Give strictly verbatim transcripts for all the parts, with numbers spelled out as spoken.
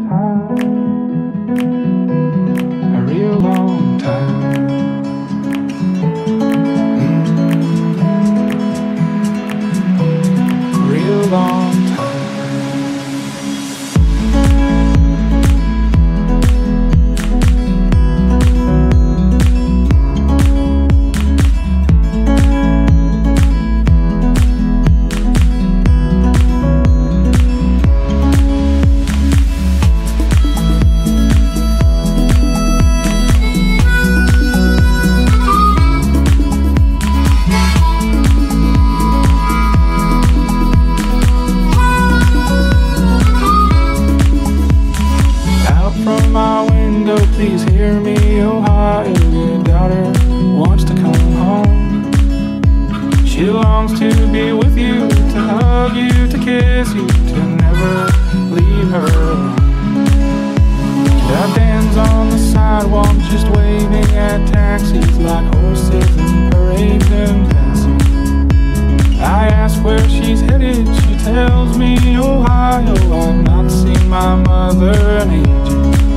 time, a real long time. Mm, real long time. Please hear me, Ohio, your daughter wants to come home. She longs to be with you, to hug you, to kiss you, to never leave her alone. Got bands on the sidewalk just waving at taxis like horses in parades and passing. I ask where she's headed, she tells me Ohio. I've not seen my mother in ages.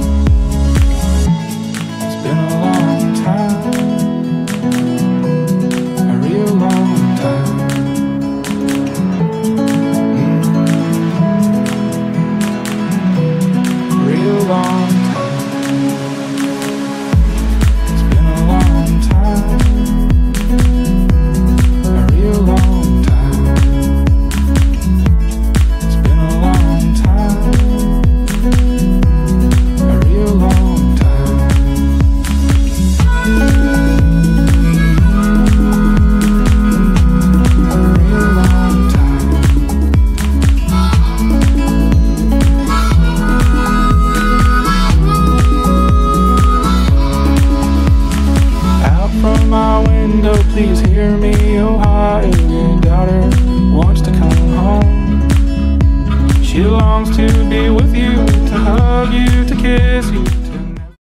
Please hear me, Ohio, your daughter wants to come home. She longs to be with you, to hug you, to kiss you.